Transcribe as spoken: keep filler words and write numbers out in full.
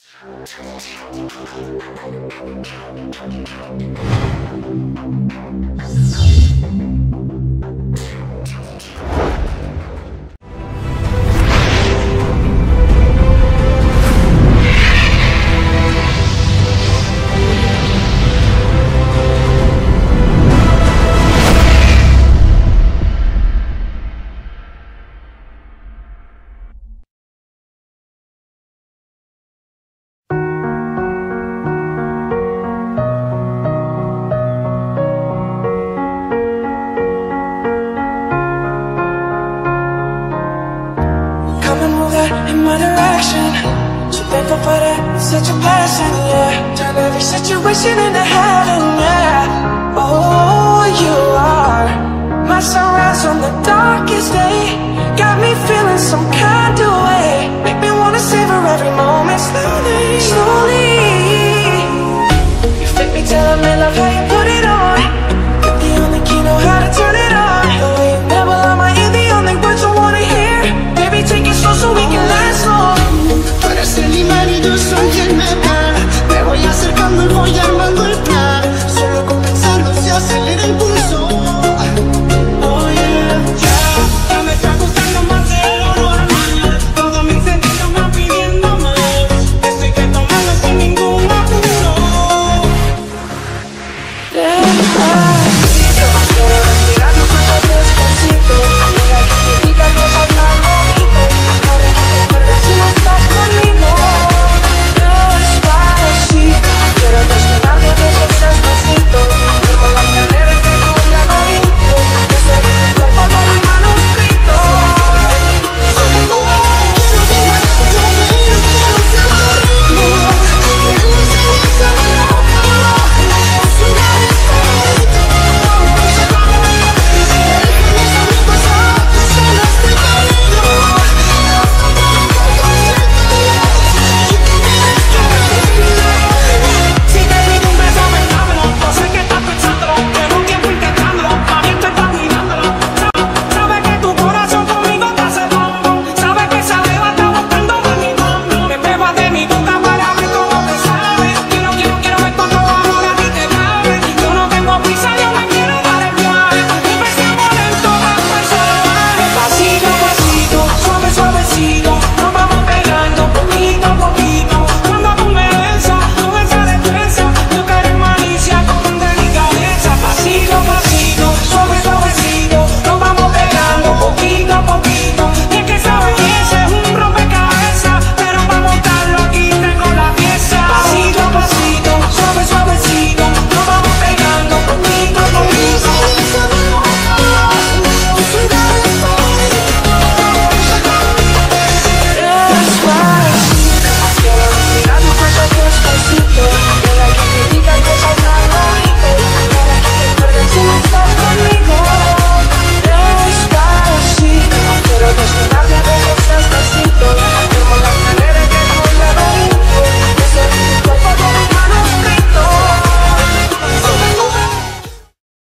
In my direction, so thankful for that, it's such a blessing, yeah. Turn every situation into heaven, yeah. Oh, you are my sunrise on the darkest day. Got me feeling some kind of way, make me wanna savor every moment slowly, slowly.